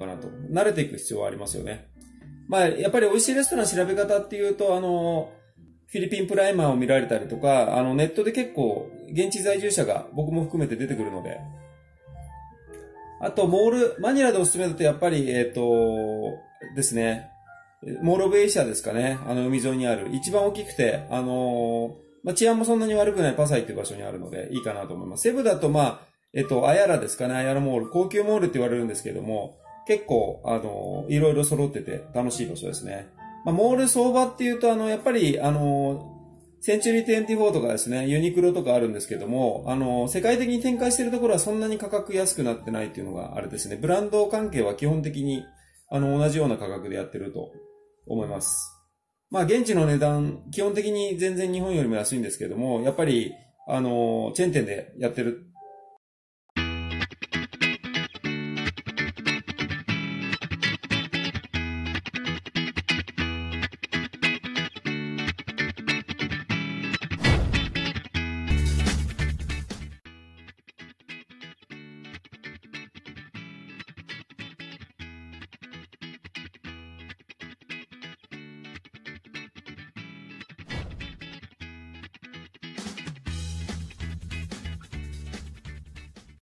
かなと。慣れていく必要はありますよね。まあ、やっぱり美味しいレストラン調べ方っていうと、フィリピンプライマーを見られたりとか、ネットで結構、現地在住者が僕も含めて出てくるので、あと、マニラでおすすめだとやっぱり、ですね、モールオブエイシャですかね。海沿いにある。一番大きくて、まあ、治安もそんなに悪くないパサイっていう場所にあるので、いいかなと思います。セブだと、まあ、アヤラですかね。アヤラモール。高級モールって言われるんですけども、結構、いろいろ揃ってて楽しい場所ですね。まあ、モール相場っていうと、やっぱり、センチュリー24とかですね、ユニクロとかあるんですけども、世界的に展開しているところはそんなに価格安くなってないっていうのがあれですね。ブランド関係は基本的に、同じような価格でやってると思います。まあ、現地の値段、基本的に全然日本よりも安いんですけども、やっぱり、チェーン店でやってる